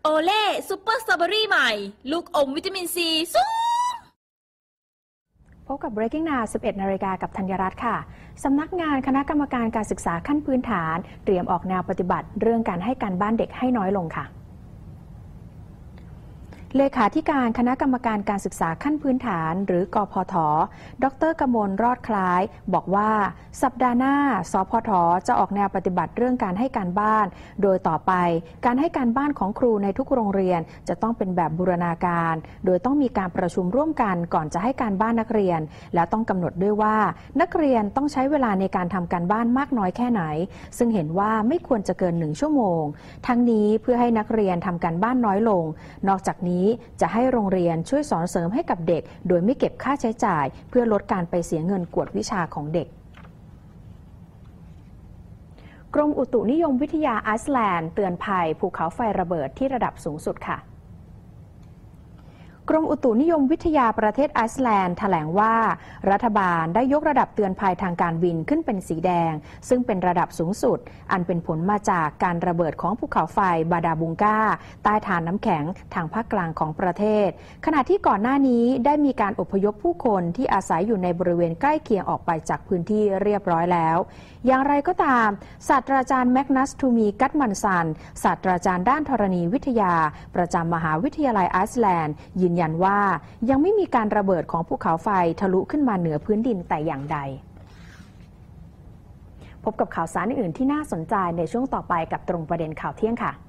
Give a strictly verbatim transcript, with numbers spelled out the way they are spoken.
โอเล่ซูเปอร์สตรอเบอรี่ใหม่ลูกอมวิตามินซีสูงพบกับ Breaking Now สิบเอ็ด นาฬิกากับธัญรัตน์ค่ะสำนักงานคณะกรรมการการศึกษาขั้นพื้นฐานเตรียมออกแนวปฏิบัติเรื่องการให้การบ้านเด็กให้น้อยลงค่ะเลขาธิการคณะกรรมการการศึกษาขั้นพื้นฐานหรือกพท.ดร.กมลรอดคล้ายบอกว่าสัปดาห์หน้าสพท.จะออกแนวปฏิบัติเรื่องการให้การบ้านโดยต่อไปการให้การบ้านของครูในทุกโรงเรียนจะต้องเป็นแบบบูรณาการโดยต้องมีการประชุมร่วมกันก่อนจะให้การบ้านนักเรียนและต้องกำหนดด้วยว่านักเรียนต้องใช้เวลาในการทำการบ้านมากน้อยแค่ไหนซึ่งเห็นว่าไม่ควรจะเกินหนึ่งชั่วโมงทั้งนี้เพื่อให้นักเรียนทำการบ้านน้อยลงนอกจากนี้จะให้โรงเรียนช่วยสอนเสริมให้กับเด็กโดยไม่เก็บค่าใช้จ่ายเพื่อลดการไปเสียเงินกวดวิชาของเด็กกรมอุตุนิยมวิทยาไอซ์แลนด์เตือนภัยภูเขาไฟระเบิดที่ระดับสูงสุดค่ะกรมอุตุนิยมวิทยาประเทศไอซ์แลนด์แถลงว่ารัฐบาลได้ยกระดับเตือนภัยทางการบินขึ้นเป็นสีแดงซึ่งเป็นระดับสูงสุดอันเป็นผลมาจากการระเบิดของภูเขาไฟบาดาบุงกาใต้ฐานน้ำแข็งทางภาคกลางของประเทศขณะที่ก่อนหน้านี้ได้มีการอพยพผู้คนที่อาศัยอยู่ในบริเวณใกล้เคียงออกไปจากพื้นที่เรียบร้อยแล้วอย่างไรก็ตามศาสตราจารย์แมกนัสทูมีกัตมันซันศาสตราจารย์ด้านธรณีวิทยาประจำมหาวิทยาลัยไอซ์แลนด์ยืนยันว่ายังไม่มีการระเบิดของภูเขาไฟทะลุขึ้นมาเหนือพื้นดินแต่อย่างใดพบกับข่าวสารอื่นที่น่าสนใจในช่วงต่อไปกับตรงประเด็นข่าวเที่ยงค่ะ